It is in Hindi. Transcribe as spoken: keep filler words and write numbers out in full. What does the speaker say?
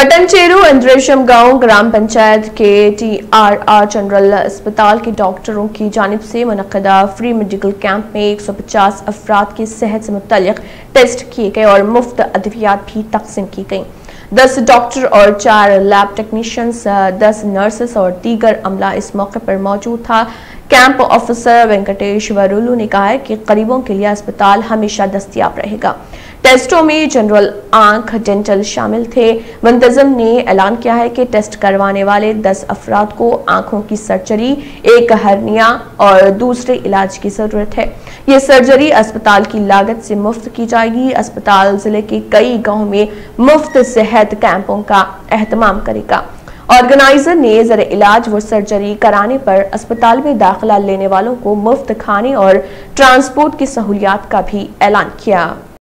पटनचेरू इंद्रेशम गांव ग्राम पंचायत के टी आर आर जनरल अस्पताल के डॉक्टरों की जानिब से मुनक्कदा फ्री मेडिकल कैंप में एक सौ पचास अफराद की सेहत से मुतल्लिक टेस्ट किए गए और मुफ्त अद्वियात भी तकसीम की गई। दस डॉक्टर और चार लैब टेक्नीशियंस, दस नर्सेस और दीगर अमला इस मौके पर मौजूद था। कैंप ऑफिसर वेंकटेश वरुलू ने कहा है कि गरीबों के लिए अस्पताल हमेशा दस्तयाब रहेगा। टेस्टों में जनरल आंख, डेंटल शामिल थे। मुंतजिम ने ऐलान किया है कि टेस्ट करवाने वाले दस अफराद को आंखों की सर्जरी, एक हर्निया और दूसरे इलाज की जरूरत है। ये सर्जरी अस्पताल की लागत से मुफ्त की जाएगी। अस्पताल जिले के कई गांवों में मुफ्त सेहत कैंपों का एहतमाम करेगा। ऑर्गेनाइजर ने जर इलाज व सर्जरी कराने पर अस्पताल में दाखिला लेने वालों को मुफ्त खाने और ट्रांसपोर्ट की सहूलियात का भी ऐलान किया।